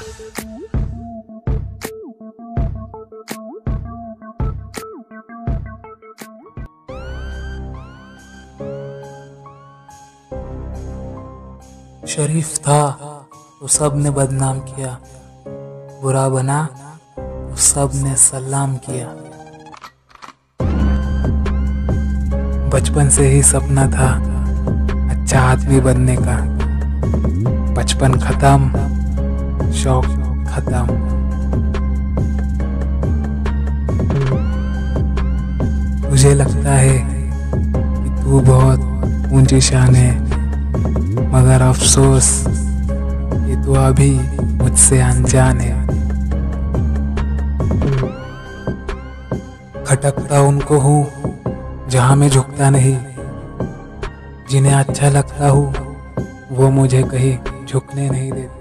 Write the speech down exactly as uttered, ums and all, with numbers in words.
शरीफ था तो सब ने बदनाम किया, बुरा बना तो सब ने सलाम किया। बचपन से ही सपना था अच्छा आदमी बनने का, बचपन खत्म शौक खत्म। मुझे लगता है कि तू बहुत ऊंची शान है, मगर अफसोस ये तो अभी मुझसे अनजान है। खटकता उनको हूँ जहाँ मैं झुकता नहीं, जिन्हें अच्छा लगता हूँ वो मुझे कहीं झुकने नहीं देते।